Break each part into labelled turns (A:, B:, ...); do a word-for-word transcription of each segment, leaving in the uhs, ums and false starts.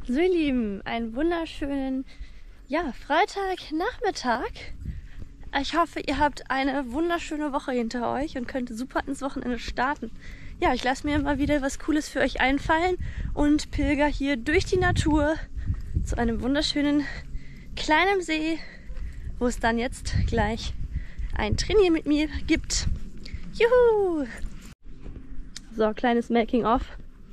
A: So ihr Lieben, einen wunderschönen ja, Freitagnachmittag. Ich hoffe, ihr habt eine wunderschöne Woche hinter euch und könnt super ins Wochenende starten. Ja, ich lasse mir mal wieder was Cooles für euch einfallen und pilger hier durch die Natur zu einem wunderschönen kleinen See, wo es dann jetzt gleich ein Trainier mit mir gibt. Juhu! So, kleines Making-of.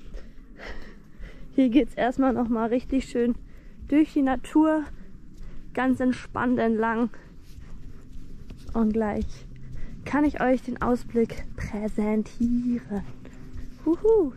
A: Hier geht es erstmal nochmal richtig schön durch die Natur, ganz entspannt entlang. Und gleich kann ich euch den Ausblick präsentieren. Huhu!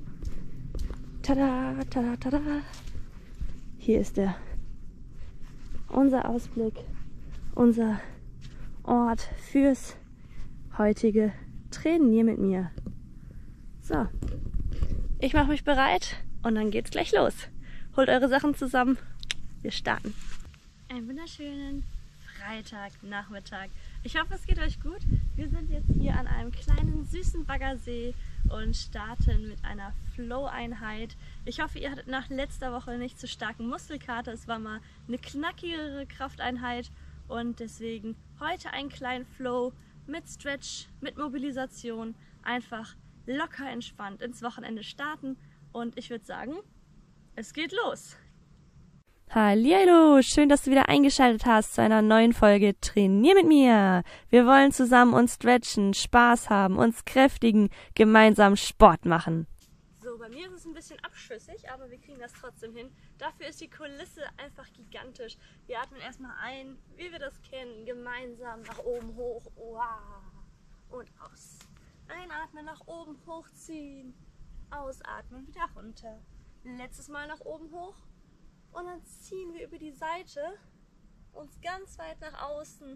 A: Tada, tada, tada! Hier ist er. Unser Ausblick, unser Ort fürs heutige Trainier mit mir. So, ich mache mich bereit. Und dann geht's gleich los. Holt eure Sachen zusammen. Wir starten. Einen wunderschönen Freitagnachmittag. Ich hoffe, es geht euch gut. Wir sind jetzt hier an einem kleinen, süßen Baggersee und starten mit einer Flow-Einheit. Ich hoffe, ihr hattet nach letzter Woche nicht so starken Muskelkater. Es war mal eine knackigere Krafteinheit und deswegen heute einen kleinen Flow mit Stretch, mit Mobilisation. Einfach locker entspannt ins Wochenende starten. Und ich würde sagen, es geht los. Hallihallo, schön, dass du wieder eingeschaltet hast zu einer neuen Folge Trainier mit mir. Wir wollen zusammen uns stretchen, Spaß haben, uns kräftigen, gemeinsam Sport machen. So, bei mir ist es ein bisschen abschüssig, aber wir kriegen das trotzdem hin. Dafür ist die Kulisse einfach gigantisch. Wir atmen erstmal ein, wie wir das kennen, gemeinsam nach oben hoch. Wow. Und aus. Einatmen, nach oben hochziehen. Ausatmen, wieder runter. Letztes Mal nach oben hoch. Und dann ziehen wir über die Seite uns ganz weit nach außen.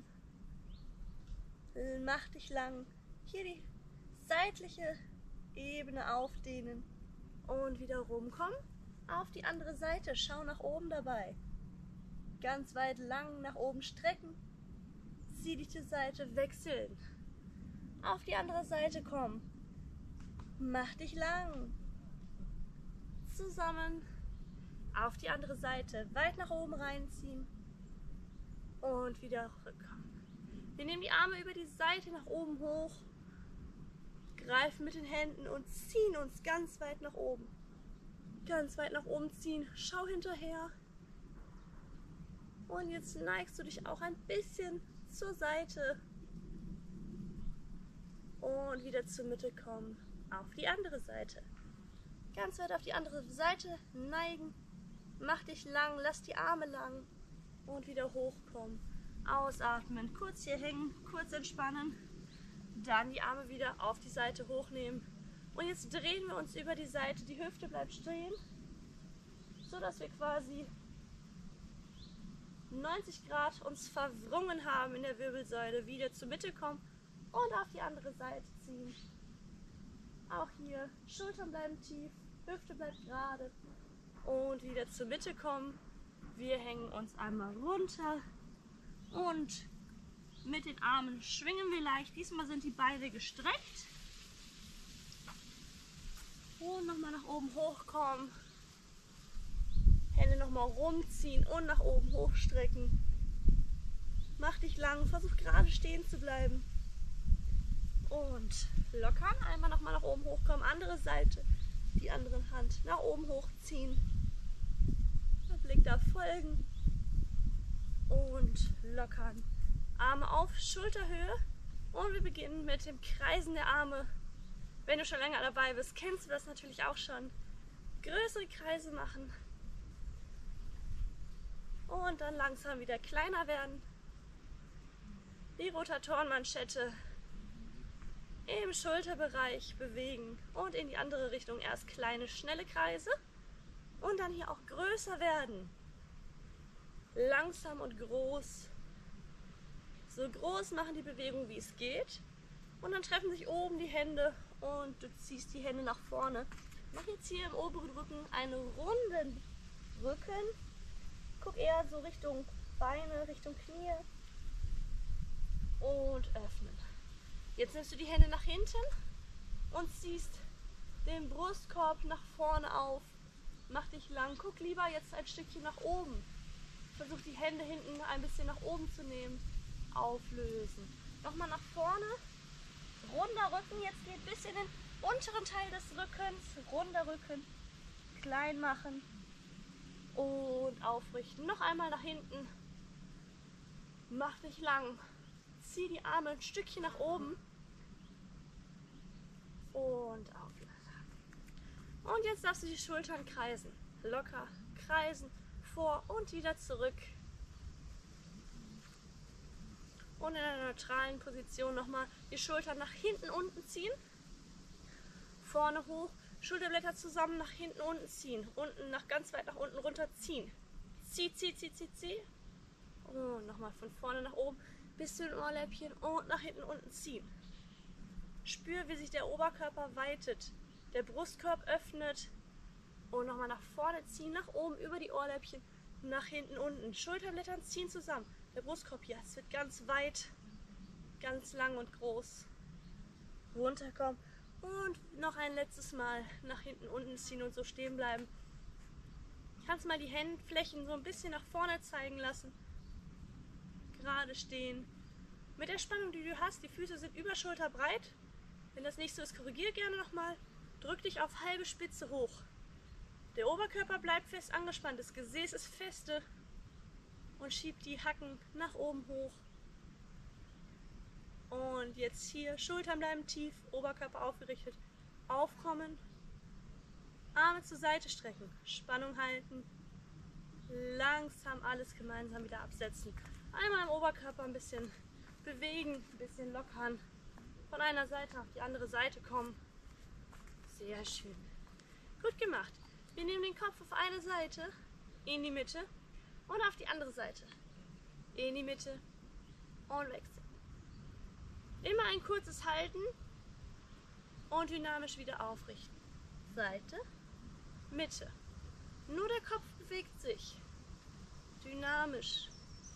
A: Mach dich lang. Hier die seitliche Ebene aufdehnen. Und wieder rumkommen. Auf die andere Seite. Schau nach oben dabei. Ganz weit lang nach oben strecken. Zieh dich die Seite, wechseln. Auf die andere Seite kommen. Mach dich lang. Zusammen. Auf die andere Seite. Weit nach oben reinziehen. Und wieder rückkommen. Wir nehmen die Arme über die Seite nach oben hoch. Greifen mit den Händen und ziehen uns ganz weit nach oben. Ganz weit nach oben ziehen. Schau hinterher. Und jetzt neigst du dich auch ein bisschen zur Seite. Und wieder zur Mitte kommen. Auf die andere Seite. Ganz weit auf die andere Seite neigen. Mach dich lang, lass die Arme lang. Und wieder hochkommen. Ausatmen, kurz hier hängen, kurz entspannen. Dann die Arme wieder auf die Seite hochnehmen. Und jetzt drehen wir uns über die Seite. Die Hüfte bleibt stehen. So dass wir quasi neunzig Grad uns verwrungen haben in der Wirbelsäule. Wieder zur Mitte kommen und auf die andere Seite ziehen. Auch hier, Schultern bleiben tief, Hüfte bleibt gerade und wieder zur Mitte kommen. Wir hängen uns einmal runter und mit den Armen schwingen wir leicht. Diesmal sind die Beine gestreckt. Und nochmal nach oben hochkommen. Hände nochmal rumziehen und nach oben hochstrecken. Mach dich lang, versuch gerade stehen zu bleiben. Und lockern, einmal nochmal nach oben hochkommen, andere Seite, die andere Hand nach oben hochziehen, der Blick da folgen und lockern, Arme auf Schulterhöhe und wir beginnen mit dem Kreisen der Arme. Wenn du schon länger dabei bist, kennst du das natürlich auch schon. Größere Kreise machen und dann langsam wieder kleiner werden. Die Rotatorenmanschette im Schulterbereich bewegen und in die andere Richtung erst kleine, schnelle Kreise und dann hier auch größer werden. Langsam und groß. So groß machen die Bewegung, wie es geht. Und dann treffen sich oben die Hände und du ziehst die Hände nach vorne. Mach jetzt hier im oberen Rücken einen runden Rücken. Guck eher so Richtung Beine, Richtung Knie. Und öffnen. Jetzt nimmst du die Hände nach hinten und ziehst den Brustkorb nach vorne auf Mach dich lang. Guck lieber jetzt ein Stückchen nach oben. Versuch die Hände hinten ein bisschen nach oben zu nehmen. Auflösen. Nochmal nach vorne. Runder Rücken. Jetzt geht bis in den unteren Teil des Rückens. Runder Rücken. Klein machen. Und aufrichten. Noch einmal nach hinten. Mach dich lang. Zieh die Arme ein Stückchen nach oben. Und auflösen. Und jetzt darfst du die Schultern kreisen. Locker kreisen. Vor und wieder zurück. Und in einer neutralen Position nochmal die Schultern nach hinten unten ziehen. Vorne hoch. Schulterblätter zusammen nach hinten unten ziehen. Unten nach ganz weit nach unten runter ziehen. Zieh, zieh, zieh, zieh, zieh. Und nochmal von vorne nach oben bis zu den Ohrläppchen und nach hinten unten ziehen. Spür, wie sich der Oberkörper weitet. Der Brustkorb öffnet. Und nochmal nach vorne ziehen, nach oben über die Ohrläppchen, nach hinten unten. Schulterblätter ziehen zusammen. Der Brustkorb hier, es wird ganz weit, ganz lang und groß. Runterkommen und noch ein letztes Mal nach hinten unten ziehen und so stehen bleiben. Kannst mal die Handflächen so ein bisschen nach vorne zeigen lassen. Gerade stehen. Mit der Spannung, die du hast, die Füße sind überschulterbreit. Wenn das nicht so ist, korrigiere gerne nochmal. Drück dich auf halbe Spitze hoch. Der Oberkörper bleibt fest angespannt, das Gesäß ist feste und schiebt die Hacken nach oben hoch. Und jetzt hier, Schultern bleiben tief, Oberkörper aufgerichtet, aufkommen, Arme zur Seite strecken, Spannung halten, langsam alles gemeinsam wieder absetzen. Einmal im Oberkörper ein bisschen bewegen, ein bisschen lockern, von einer Seite auf die andere Seite kommen. Sehr schön. Gut gemacht. Wir nehmen den Kopf auf eine Seite, in die Mitte und auf die andere Seite. In die Mitte und wechseln. Immer ein kurzes Halten und dynamisch wieder aufrichten. Seite, Mitte. Nur der Kopf bewegt sich. Dynamisch.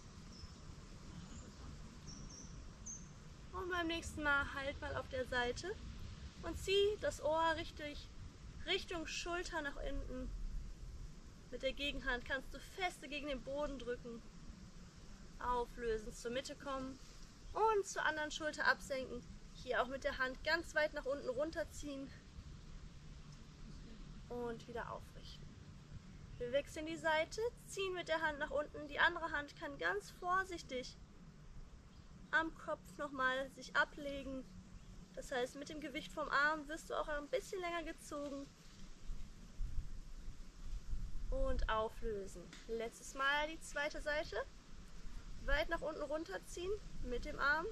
A: Und beim nächsten Mal halt mal auf der Seite und zieh das Ohr richtig Richtung Schulter nach hinten. Mit der Gegenhand kannst du feste gegen den Boden drücken. Auflösen, zur Mitte kommen und zur anderen Schulter absenken. Hier auch mit der Hand ganz weit nach unten runterziehen und wieder aufrichten. Wir wechseln die Seite, ziehen mit der Hand nach unten. Die andere Hand kann ganz vorsichtig am Kopf nochmal sich ablegen. Das heißt, mit dem Gewicht vom Arm wirst du auch ein bisschen länger gezogen. Und auflösen. Letztes Mal die zweite Seite. Weit nach unten runterziehen mit dem Arm.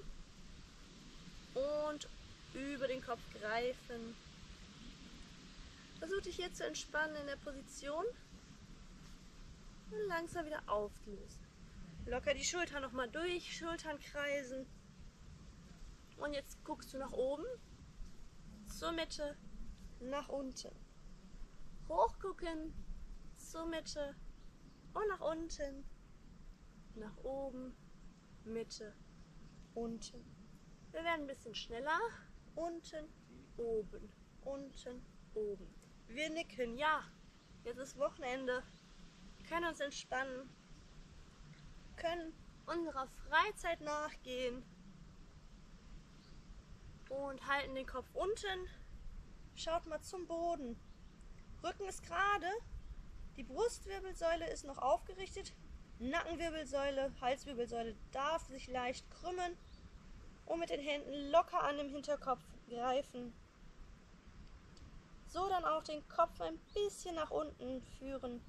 A: Und über den Kopf greifen. Versuch dich hier zu entspannen in der Position. Und langsam wieder auflösen. Locker die Schultern nochmal durch, Schultern kreisen. Und jetzt guckst du nach oben, zur Mitte, nach unten. Hochgucken, zur Mitte und nach unten, nach oben, Mitte, unten. Wir werden ein bisschen schneller. Unten, oben, unten, oben. Wir nicken, ja. Jetzt ist Wochenende. Wir können uns entspannen. Können unserer Freizeit nachgehen. Und halten den Kopf unten. Schaut mal zum Boden. Rücken ist gerade. Die Brustwirbelsäule ist noch aufgerichtet. Nackenwirbelsäule, Halswirbelsäule darf sich leicht krümmen. Und mit den Händen locker an dem Hinterkopf greifen. So dann auch den Kopf ein bisschen nach unten führen.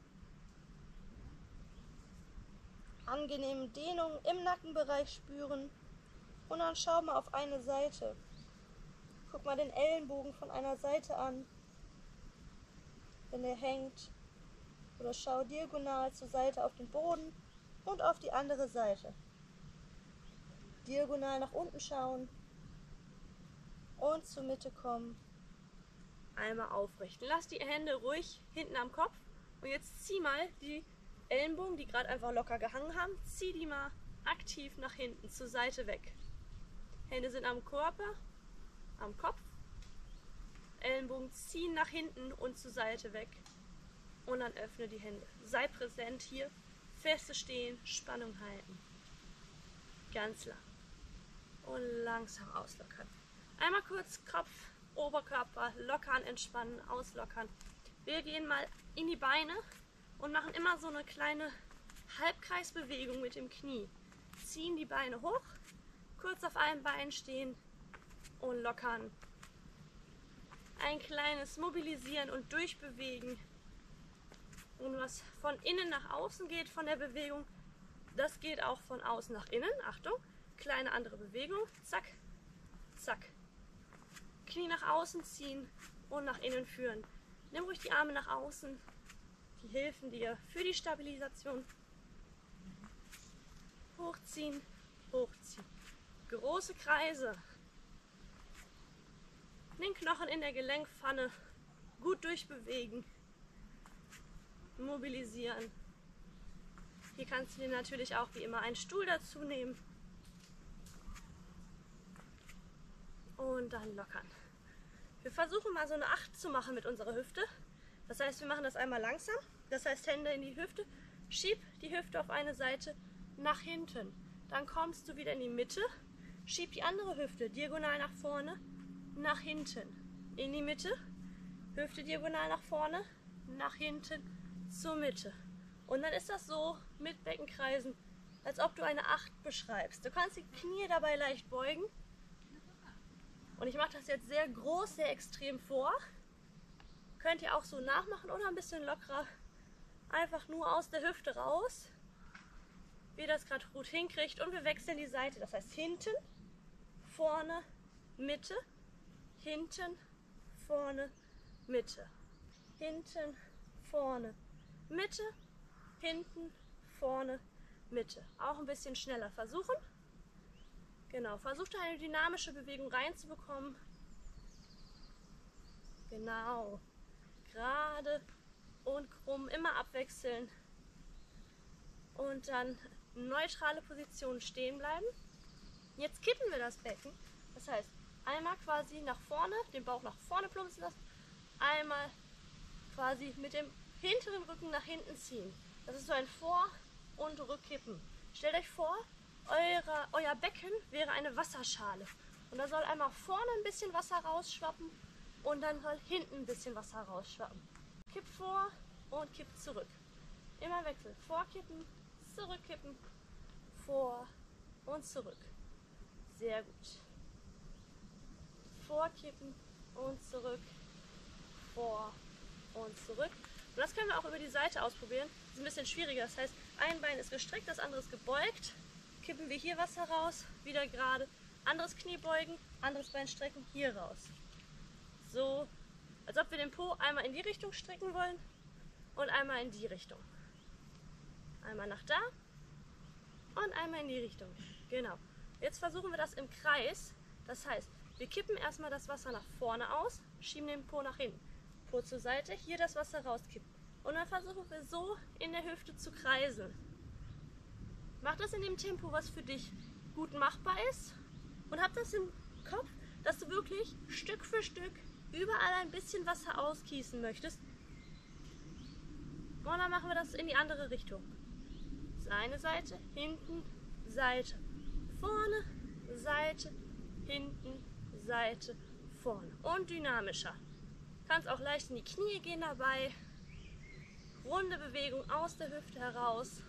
A: Angenehme Dehnung im Nackenbereich spüren. Und dann schau mal auf eine Seite. Guck mal den Ellenbogen von einer Seite an, wenn der hängt. Oder schau diagonal zur Seite auf den Boden und auf die andere Seite. Diagonal nach unten schauen und zur Mitte kommen. Einmal aufrichten. Lass die Hände ruhig hinten am Kopf und jetzt zieh mal die Ellenbogen, die gerade einfach locker gehangen haben, zieh die mal aktiv nach hinten, zur Seite weg. Hände sind am Körper, am Kopf. Ellenbogen ziehen nach hinten und zur Seite weg. und dann öffne die Hände. Sei präsent hier, feste stehen, Spannung halten. Ganz lang. Und langsam auslockern. Einmal kurz Kopf, Oberkörper lockern, entspannen, auslockern. Wir gehen mal in die Beine und machen immer so eine kleine Halbkreisbewegung mit dem Knie. Ziehen die Beine hoch, kurz auf einem Bein stehen und lockern. Ein kleines Mobilisieren und Durchbewegen. Und was von innen nach außen geht von der Bewegung, das geht auch von außen nach innen. Achtung, kleine andere Bewegung. Zack, zack. Knie nach außen ziehen und nach innen führen. Nimm ruhig die Arme nach außen. Die helfen dir für die Stabilisation. Hochziehen, hochziehen. Große Kreise. Den Knochen in der Gelenkpfanne gut durchbewegen. Mobilisieren. Hier kannst du dir natürlich auch wie immer einen Stuhl dazu nehmen. Und dann lockern. Wir versuchen mal so eine acht zu machen mit unserer Hüfte. Das heißt, wir machen das einmal langsam. Das heißt, Hände in die Hüfte. Schieb die Hüfte auf eine Seite nach hinten. Dann kommst du wieder in die Mitte. Schieb die andere Hüfte diagonal nach vorne, nach hinten. In die Mitte. Hüfte diagonal nach vorne, nach hinten, zur Mitte. Und dann ist das so mit Beckenkreisen, als ob du eine acht beschreibst. Du kannst die Knie dabei leicht beugen. Und ich mache das jetzt sehr groß, sehr extrem vor. Könnt ihr auch so nachmachen oder ein bisschen lockerer. Einfach nur aus der Hüfte raus. Wie ihr das gerade gut hinkriegt. Und wir wechseln die Seite. Das heißt hinten, vorne, Mitte. Hinten, vorne, Mitte. Hinten, vorne, Mitte. Hinten, vorne, Mitte. Auch ein bisschen schneller versuchen. Genau, versucht eine dynamische Bewegung reinzubekommen. Genau. Gerade und krumm, immer abwechseln. Und dann neutrale Position stehen bleiben. Jetzt kippen wir das Becken. Das heißt, einmal quasi nach vorne, den Bauch nach vorne plumpsen lassen. Einmal quasi mit dem hinteren Rücken nach hinten ziehen. Das ist so ein Vor- und Rückkippen. Stellt euch vor, eure, euer Becken wäre eine Wasserschale. Und da soll einmal vorne ein bisschen Wasser rausschwappen und dann soll hinten ein bisschen Wasser rausschwappen. Kipp vor und kipp zurück. Immer wechseln. Vorkippen, zurückkippen, vor und zurück. Sehr gut. Vorkippen und zurück, vor und zurück. Und das können wir auch über die Seite ausprobieren. Das ist ein bisschen schwieriger. Das heißt, ein Bein ist gestreckt, das andere ist gebeugt. Kippen wir hier Wasser raus, wieder gerade. Anderes Knie beugen, anderes Bein strecken, hier raus. So, als ob wir den Po einmal in die Richtung strecken wollen und einmal in die Richtung. Einmal nach da und einmal in die Richtung. Genau. Jetzt versuchen wir das im Kreis. Das heißt, wir kippen erstmal das Wasser nach vorne aus, schieben den Po nach hinten. Po zur Seite, hier das Wasser rauskippen. Und dann versuchen wir so in der Hüfte zu kreisen. Mach das in dem Tempo, was für dich gut machbar ist. Und hab das im Kopf, dass du wirklich Stück für Stück überall ein bisschen Wasser ausgießen möchtest. Und dann machen wir das in die andere Richtung. Eine Seite, hinten, Seite, vorne, Seite, hinten, Seite, vorne. Und dynamischer. Kannst auch leicht in die Knie gehen dabei. Runde Bewegung aus der Hüfte heraus.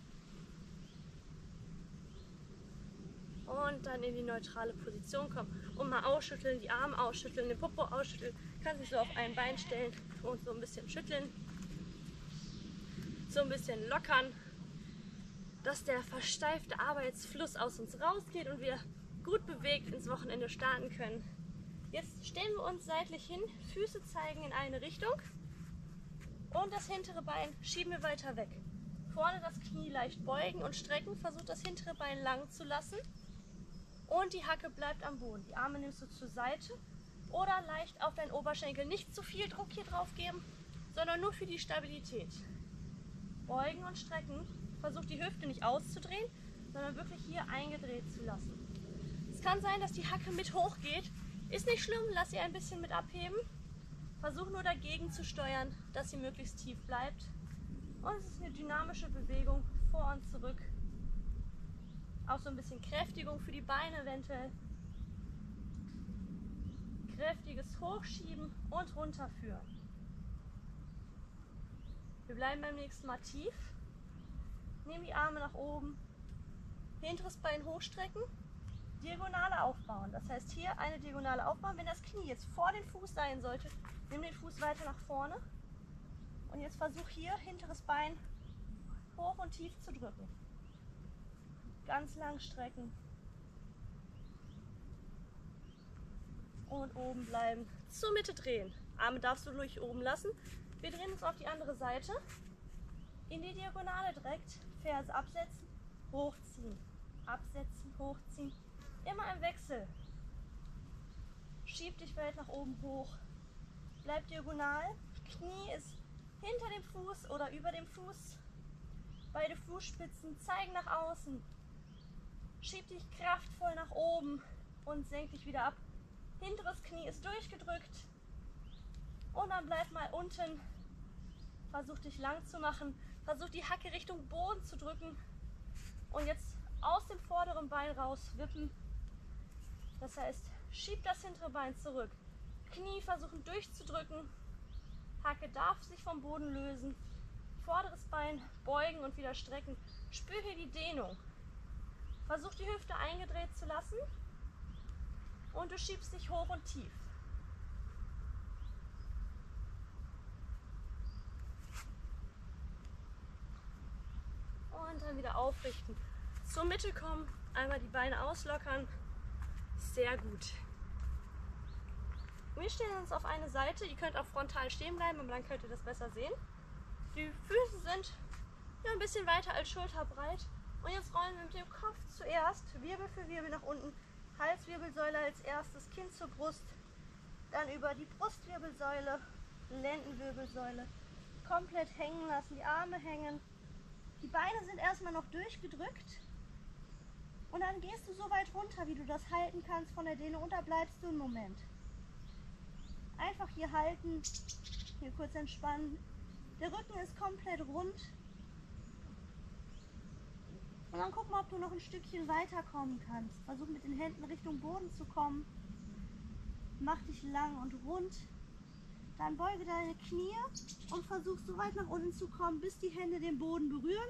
A: Und dann in die neutrale Position kommen. Und mal ausschütteln, die Arme ausschütteln, den Popo ausschütteln. Kannst dich so auf ein Bein stellen und so ein bisschen schütteln. So ein bisschen lockern, dass der versteifte Arbeitsfluss aus uns rausgeht und wir gut bewegt ins Wochenende starten können. Jetzt stellen wir uns seitlich hin, Füße zeigen in eine Richtung und das hintere Bein schieben wir weiter weg. Vorne das Knie leicht beugen und strecken, versucht das hintere Bein lang zu lassen und die Hacke bleibt am Boden. Die Arme nimmst du zur Seite oder leicht auf deinen Oberschenkel. Nicht zu viel Druck hier drauf geben, sondern nur für die Stabilität. Beugen und strecken, versucht die Hüfte nicht auszudrehen, sondern wirklich hier eingedreht zu lassen. Es kann sein, dass die Hacke mit hochgeht. Ist nicht schlimm, lass sie ein bisschen mit abheben. Versuch nur dagegen zu steuern, dass sie möglichst tief bleibt. Und es ist eine dynamische Bewegung vor und zurück. Auch so ein bisschen Kräftigung für die Beine eventuell. Kräftiges Hochschieben und runterführen. Wir bleiben beim nächsten Mal tief. Nehmen die Arme nach oben. Hinteres Bein hochstrecken. Diagonale aufbauen. Das heißt hier eine Diagonale aufbauen. Wenn das Knie jetzt vor den Fuß sein sollte, nimm den Fuß weiter nach vorne. Und jetzt versuch hier hinteres Bein hoch und tief zu drücken. Ganz lang strecken. Und oben bleiben. Zur Mitte drehen. Arme darfst du ruhig oben lassen. Wir drehen uns auf die andere Seite. In die Diagonale direkt. Ferse absetzen, hochziehen. Absetzen, hochziehen. Immer im Wechsel. Schieb dich weit nach oben hoch. Bleib diagonal. Knie ist hinter dem Fuß oder über dem Fuß. Beide Fußspitzen zeigen nach außen. Schieb dich kraftvoll nach oben und senk dich wieder ab. Hinteres Knie ist durchgedrückt. Und dann bleib mal unten. Versuch dich lang zu machen. Versuch die Hacke Richtung Boden zu drücken. Und jetzt aus dem vorderen Bein raus wippen. Das heißt, schieb das hintere Bein zurück. Knie versuchen durchzudrücken. Hacke darf sich vom Boden lösen. Vorderes Bein beugen und wieder strecken. Spür hier die Dehnung. Versuch die Hüfte eingedreht zu lassen. Und du schiebst dich hoch und tief. Und dann wieder aufrichten. Zur Mitte kommen. Einmal die Beine auslockern. Sehr gut. Wir stellen uns auf eine Seite. Ihr könnt auch frontal stehen bleiben, aber dann könnt ihr das besser sehen. Die Füße sind ja ein bisschen weiter als schulterbreit. Und jetzt rollen wir mit dem Kopf zuerst Wirbel für Wirbel nach unten. Halswirbelsäule als erstes, Kinn zur Brust. Dann über die Brustwirbelsäule, Lendenwirbelsäule. Komplett hängen lassen, die Arme hängen. Die Beine sind erstmal noch durchgedrückt. Und dann gehst du so weit runter, wie du das halten kannst von der Dehnung. Und da bleibst du einen Moment. Einfach hier halten, hier kurz entspannen. Der Rücken ist komplett rund. Und dann guck mal, ob du noch ein Stückchen weiterkommen kannst. Versuch mit den Händen Richtung Boden zu kommen. Mach dich lang und rund. Dann beuge deine Knie und versuch so weit nach unten zu kommen, bis die Hände den Boden berühren.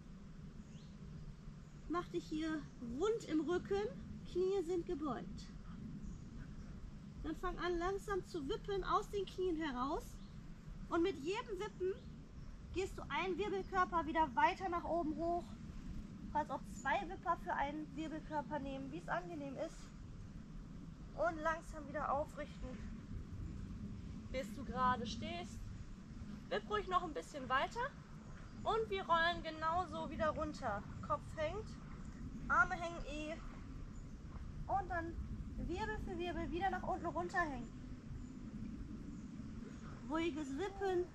A: Mach dich hier rund im Rücken. Knie sind gebeugt. Dann fang an langsam zu wippen aus den Knien heraus. Und mit jedem Wippen gehst du einen Wirbelkörper wieder weiter nach oben hoch. Du kannst auch zwei Wipper für einen Wirbelkörper nehmen, wie es angenehm ist. Und langsam wieder aufrichten, bis du gerade stehst. Wipp ruhig noch ein bisschen weiter. Und wir rollen genauso wieder runter. Kopf hängt, Arme hängen eh. Und dann Wirbel für Wirbel wieder nach unten runterhängen. Ruhiges Wippen.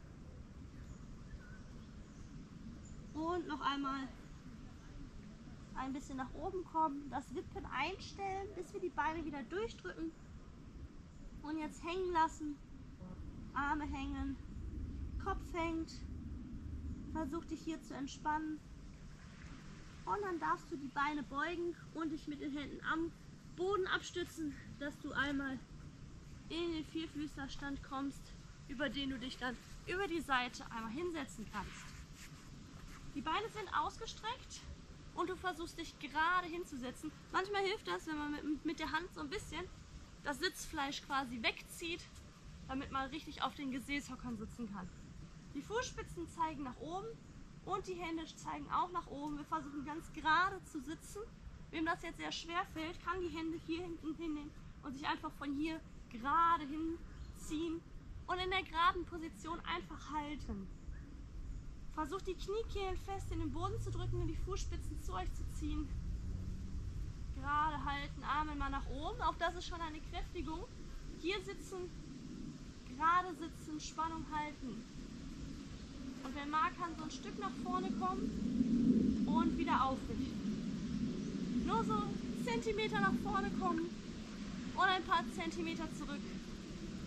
A: Und noch einmal ein bisschen nach oben kommen. Das Wippen einstellen, bis wir die Beine wieder durchdrücken. Und jetzt hängen lassen. Arme hängen. Kopf hängt. Versuch dich hier zu entspannen. Und dann darfst du die Beine beugen und dich mit den Händen am Boden abstützen, dass du einmal in den Vierfüßlerstand kommst, über den du dich dann über die Seite einmal hinsetzen kannst. Die Beine sind ausgestreckt und du versuchst dich gerade hinzusetzen. Manchmal hilft das, wenn man mit, mit der Hand so ein bisschen das Sitzfleisch quasi wegzieht, damit man richtig auf den Gesäßhockern sitzen kann. Die Fußspitzen zeigen nach oben und die Hände zeigen auch nach oben. Wir versuchen ganz gerade zu sitzen. Wem das jetzt sehr schwer fällt, kann die Hände hier hinten hinnehmen und sich einfach von hier gerade hinziehen und in der geraden Position einfach halten. Versucht die Kniekehlen fest in den Boden zu drücken und die Fußspitzen zu euch zu ziehen. Gerade halten, Arme mal nach oben. Auch das ist schon eine Kräftigung. Hier sitzen, gerade sitzen, Spannung halten. Und wer mag, kann so ein Stück nach vorne kommen und wieder aufrichten. Nur so Zentimeter nach vorne kommen und ein paar Zentimeter zurück.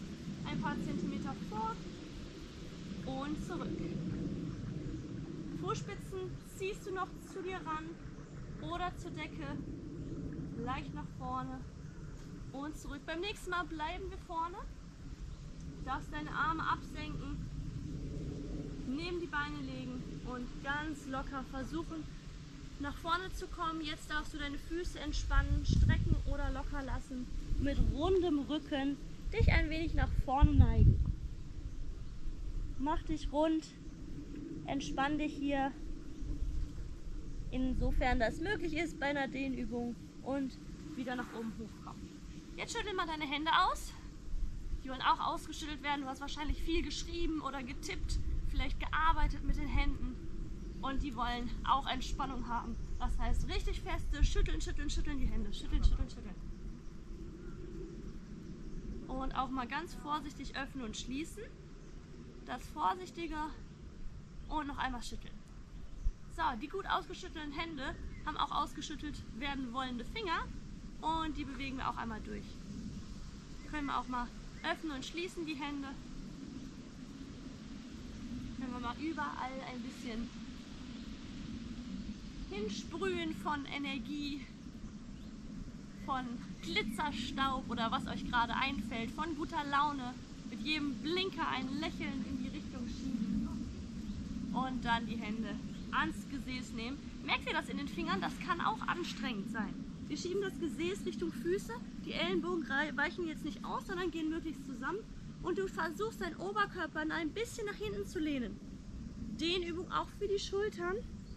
A: ein paar Zentimeter vor und zurück. Fußspitzen ziehst du noch zu dir ran oder zur Decke, leicht nach vorne und zurück. Beim nächsten Mal bleiben wir vorne, darfst deine Arme absenken, neben die Beine legen und ganz locker versuchen, nach vorne zu kommen. Jetzt darfst du deine Füße entspannen, strecken oder locker lassen. Mit rundem Rücken dich ein wenig nach vorne neigen. Mach dich rund, entspann dich hier, insofern das möglich ist bei einer Dehnübung, und wieder nach oben hochkommen. Jetzt schüttel mal deine Hände aus. Die wollen auch ausgeschüttelt werden. Du hast wahrscheinlich viel geschrieben oder getippt, vielleicht gearbeitet mit den Händen. Und die wollen auch Entspannung haben. Das heißt, richtig feste schütteln, schütteln, schütteln die Hände. Schütteln, schütteln, schütteln. Und auch mal ganz vorsichtig öffnen und schließen. Das vorsichtiger. Und noch einmal schütteln. So, die gut ausgeschüttelten Hände haben auch ausgeschüttelt werden wollende Finger. Und die bewegen wir auch einmal durch. Können wir auch mal öffnen und schließen die Hände. Können wir mal überall ein bisschen hinsprühen von Energie, von Glitzerstaub oder was euch gerade einfällt, von guter Laune. Mit jedem Blinker ein Lächeln in die Richtung schieben und dann die Hände ans Gesäß nehmen. Merkt ihr das in den Fingern? Das kann auch anstrengend sein. Wir schieben das Gesäß Richtung Füße, die Ellenbogen weichen jetzt nicht aus, sondern gehen möglichst zusammen und du versuchst deinen Oberkörper ein bisschen nach hinten zu lehnen. Dehnübung auch für die Schultern.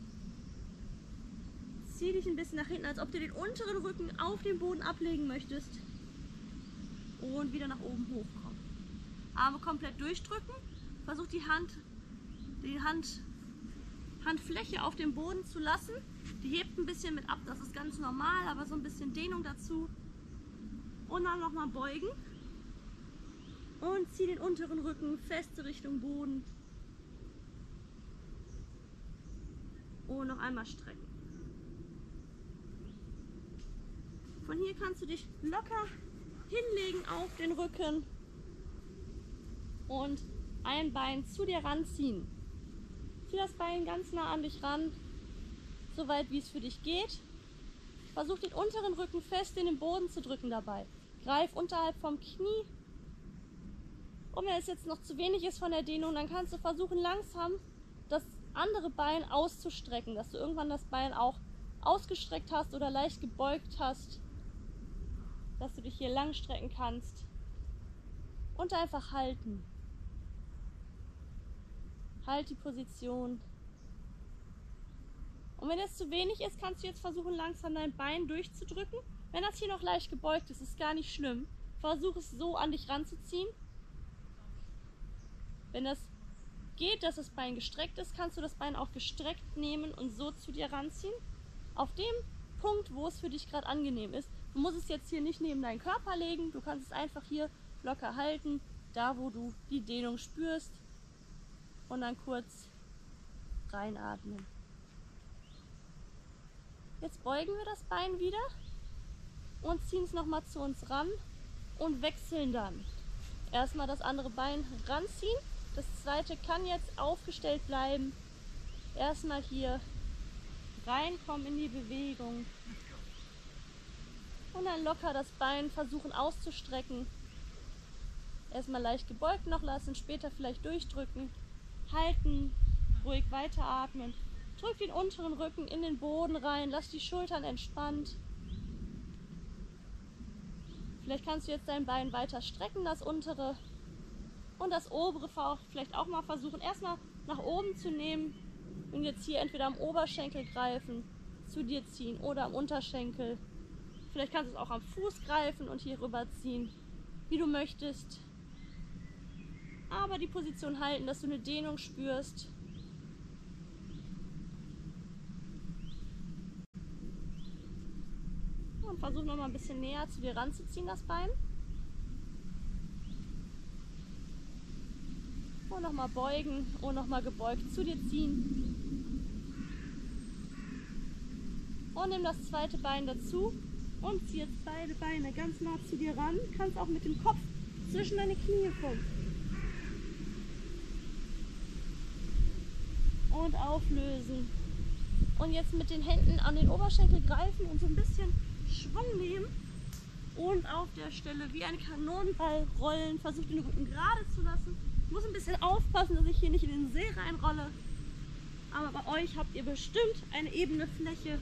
A: Zieh dich ein bisschen nach hinten, als ob du den unteren Rücken auf den Boden ablegen möchtest und wieder nach oben hochkommen. Arme komplett durchdrücken, versuch die Hand, die Hand, Handfläche auf dem Boden zu lassen. Die hebt ein bisschen mit ab, das ist ganz normal, aber so ein bisschen Dehnung dazu. Und dann nochmal beugen und zieh den unteren Rücken feste Richtung Boden. Und noch einmal strecken. Von hier kannst du dich locker hinlegen auf den Rücken und ein Bein zu dir ranziehen. Zieh das Bein ganz nah an dich ran, so weit wie es für dich geht. Versuch den unteren Rücken fest in den Boden zu drücken dabei. Greif unterhalb vom Knie. Und wenn es jetzt noch zu wenig ist von der Dehnung, dann kannst du versuchen, langsam das andere Bein auszustrecken, dass du irgendwann das Bein auch ausgestreckt hast oder leicht gebeugt hast, dass du dich hier lang strecken kannst und einfach halten. Halt die Position. Und wenn es zu wenig ist, kannst du jetzt versuchen, langsam dein Bein durchzudrücken. Wenn das hier noch leicht gebeugt ist, ist gar nicht schlimm. Versuch es so an dich ranzuziehen. Wenn das geht, dass das Bein gestreckt ist, kannst du das Bein auch gestreckt nehmen und so zu dir ranziehen. Auf dem Punkt, wo es für dich gerade angenehm ist. Du musst es jetzt hier nicht neben deinen Körper legen, du kannst es einfach hier locker halten, da wo du die Dehnung spürst, und dann kurz reinatmen. Jetzt beugen wir das Bein wieder und ziehen es nochmal zu uns ran und wechseln dann. Erstmal das andere Bein ranziehen, das zweite kann jetzt aufgestellt bleiben. Erstmal hier reinkommen in die Bewegung und dann locker das Bein versuchen auszustrecken. Erstmal leicht gebeugt noch lassen, später vielleicht durchdrücken, halten, ruhig weiteratmen. Drück den unteren Rücken in den Boden rein, lass die Schultern entspannt. Vielleicht kannst du jetzt dein Bein weiter strecken, das untere, und das obere vielleicht auch mal versuchen, erstmal nach oben zu nehmen und jetzt hier entweder am Oberschenkel greifen, zu dir ziehen oder am Unterschenkel. Vielleicht kannst du es auch am Fuß greifen und hier rüber ziehen, wie du möchtest. Aber die Position halten, dass du eine Dehnung spürst. Und versuch noch mal ein bisschen näher zu dir ranzuziehen, das Bein. Und nochmal beugen und nochmal gebeugt zu dir ziehen. Und nimm das zweite Bein dazu und zieh jetzt beide Beine ganz nah zu dir ran. Du kannst auch mit dem Kopf zwischen deine Knie pumpt. Und auflösen. Und jetzt mit den Händen an den Oberschenkel greifen und so ein bisschen Schwung nehmen. Und auf der Stelle wie ein Kanonenball rollen. Versucht den Rücken gerade zu lassen. Ich muss ein bisschen aufpassen, dass ich hier nicht in den See reinrolle. Aber bei euch habt ihr bestimmt eine ebene Fläche.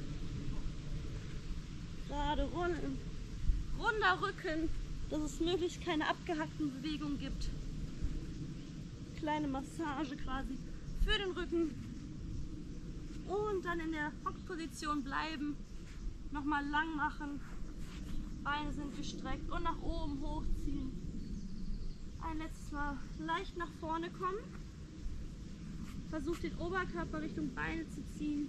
A: Gerade rollen. Runder Rücken, dass es möglichst keine abgehackten Bewegungen gibt. Kleine Massage quasi für den Rücken. Und dann in der Hockposition bleiben. Nochmal lang machen. Beine sind gestreckt und nach oben hochziehen. Ein letztes Mal leicht nach vorne kommen. Versucht den Oberkörper Richtung Beine zu ziehen.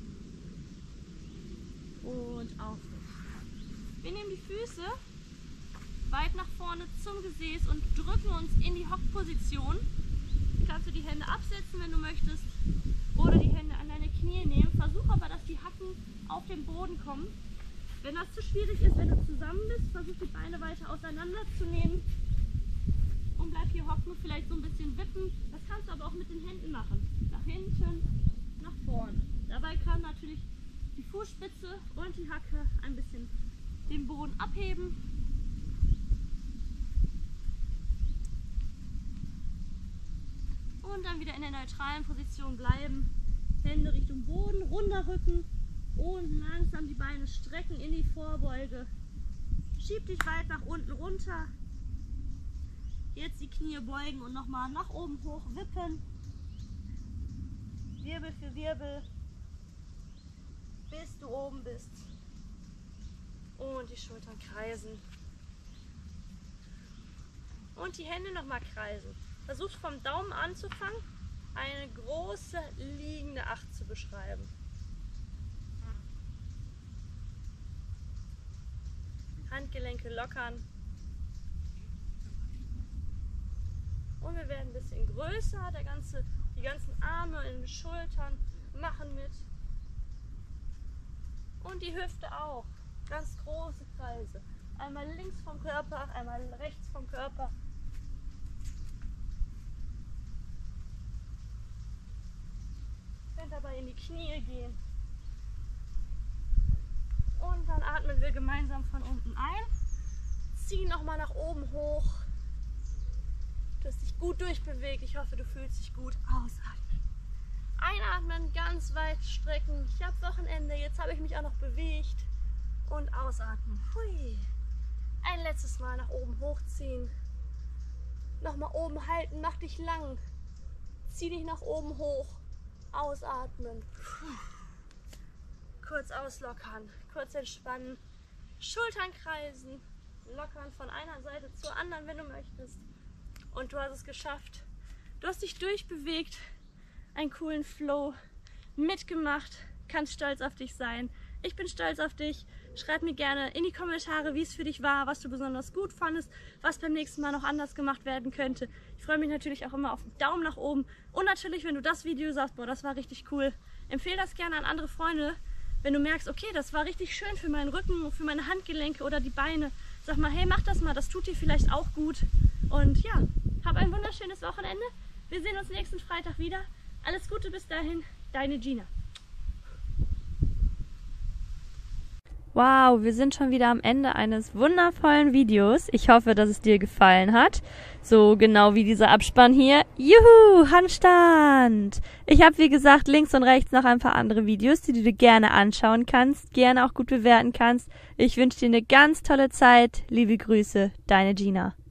A: Und auf. Wir nehmen die Füße weit nach vorne zum Gesäß und drücken uns in die Hockposition. Kannst du die Hände absetzen, wenn du möchtest, oder die Hände an deine Knie nehmen. Versuch aber, dass die Hacken auf den Boden kommen. Wenn das zu schwierig ist, wenn du zusammen bist, versuch die Beine weiter auseinanderzunehmen und bleib hier hocken, vielleicht so ein bisschen wippen. Das kannst du aber auch mit den Händen machen. Nach hinten, nach vorne. Dabei kann natürlich die Fußspitze und die Hacke ein bisschen den Boden abheben. Und dann wieder in der neutralen Position bleiben. Hände Richtung Boden, runder Rücken und langsam die Beine strecken in die Vorbeuge. Schieb dich weit nach unten runter. Jetzt die Knie beugen und nochmal nach oben hoch wippen. Wirbel für Wirbel, bis du oben bist. Und die Schultern kreisen. Und die Hände nochmal kreisen. Versucht vom Daumen anzufangen, eine große liegende Acht zu beschreiben. Handgelenke lockern. Und wir werden ein bisschen größer. Der ganze, die ganzen Arme in den Schultern machen mit. Und die Hüfte auch. Ganz große Kreise. Einmal links vom Körper, einmal rechts vom Körper. Ihr könnt dabei in die Knie gehen. Und dann atmen wir gemeinsam von unten ein. Ziehen nochmal nach oben hoch. Du hast dich gut durchbewegt. Ich hoffe, du fühlst dich gut. Ausatmen. Einatmen, ganz weit strecken. Ich habe Wochenende, jetzt habe ich mich auch noch bewegt. Und ausatmen. Hui. Ein letztes Mal nach oben hochziehen. Nochmal oben halten, mach dich lang. Zieh dich nach oben hoch. Ausatmen. Kurz auslockern, kurz entspannen. Schultern kreisen. Lockern von einer Seite zur anderen, wenn du möchtest. Und du hast es geschafft. Du hast dich durchbewegt. Einen coolen Flow mitgemacht. Kannst stolz auf dich sein. Ich bin stolz auf dich. Schreib mir gerne in die Kommentare, wie es für dich war, was du besonders gut fandest, was beim nächsten Mal noch anders gemacht werden könnte. Ich freue mich natürlich auch immer auf einen Daumen nach oben. Und natürlich, wenn du das Video sagst, boah, das war richtig cool, empfehle das gerne an andere Freunde. Wenn du merkst, okay, das war richtig schön für meinen Rücken, für meine Handgelenke oder die Beine. Sag mal, hey, mach das mal, das tut dir vielleicht auch gut. Und ja, hab ein wunderschönes Wochenende. Wir sehen uns nächsten Freitag wieder. Alles Gute bis dahin, deine Gina. Wow, wir sind schon wieder am Ende eines wundervollen Videos. Ich hoffe, dass es dir gefallen hat. So genau wie dieser Abspann hier. Juhu, Handstand! Ich habe, wie gesagt, links und rechts noch ein paar andere Videos, die du dir gerne anschauen kannst, gerne auch gut bewerten kannst. Ich wünsche dir eine ganz tolle Zeit. Liebe Grüße, deine Gina.